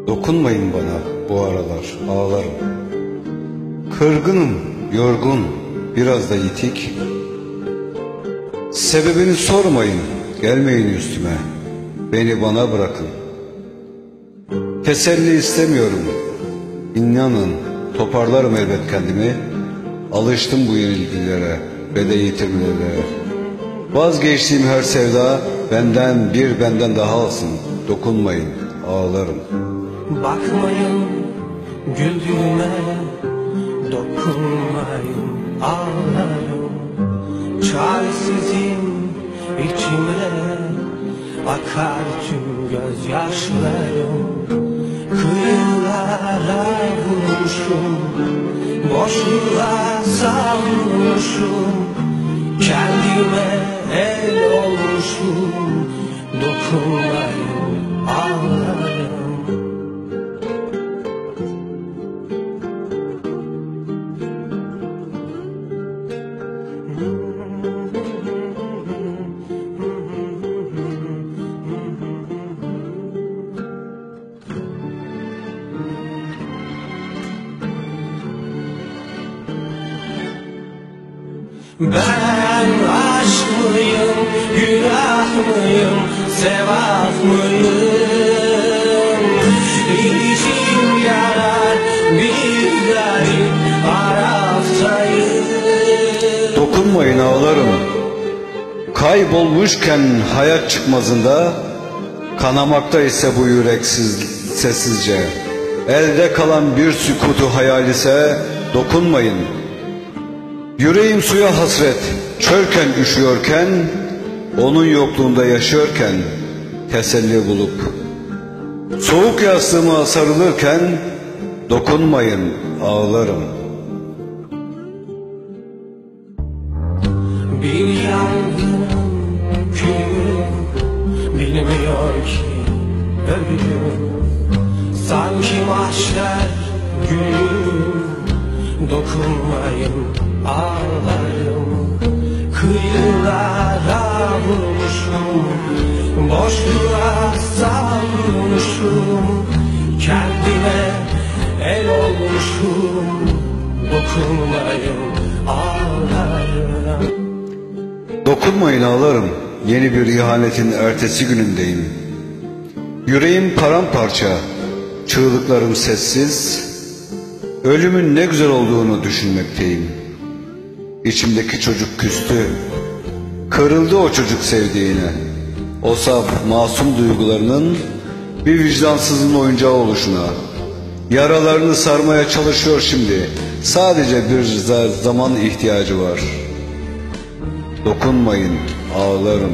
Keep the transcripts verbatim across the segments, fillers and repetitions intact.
Dokunmayın bana bu aralar, ağlarım. Kırgınım, yorgun, biraz da yitik. Sebebini sormayın, gelmeyin üstüme. Beni bana bırakın. Teselli istemiyorum. İnanın, toparlarım elbet kendimi. Alıştım bu yenilgilere ve de yitirmelere. Vazgeçtiğim her sevda benden bir benden daha alsın. Dokunmayın, ağlarım. Bakmayın güldüğüme, dokunmayın, ağlarım. Çaresizim içime, akar tüm gözyaşlarım. Kıyılara vurmuşum, boşluğa savrulmuşum. Kendime el olmuşum, dokunmayın, ağlarım. Ben aşk mıyım, günah mıyım, sevap mıyım? İçim yanar, bir garip araftayım. Dokunmayın, ağlarım. Kaybolmuşken hayat çıkmazında, kanamakta ise bu yüreksiz sessizce. Elde kalan bir sükutu hayal ise dokunmayın. Yüreğim suya hasret, çölken üşüyorken, onun yokluğunda yaşıyorken teselli bulup, soğuk yastığıma sarılırken dokunmayın, ağlarım. Bir yangının külü bilmiyor ki ölüm. Sanki mahşer günü, dokunmayın, ağlarım. Kıyılara vurmuşum, boşluğa savrulmuşum. Kendime el olmuşum, dokunmayın, ağlarım. Dokunmayın, ağlarım. Yeni bir ihanetin ertesi günündeyim. Yüreğim paramparça, çığlıklarım sessiz. Ölümün ne güzel olduğunu düşünmekteyim. İçimdeki çocuk küstü. Kırıldı o çocuk sevdiğine. O saf, masum duygularının bir vicdansızın oyuncağı oluşuna. Yaralarını sarmaya çalışıyor şimdi. Sadece bir zaman ihtiyacı var. Dokunmayın, ağlarım.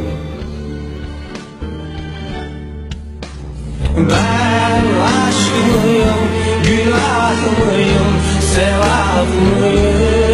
Ben aşk mıyım, günah mıyım, sevap mıyım?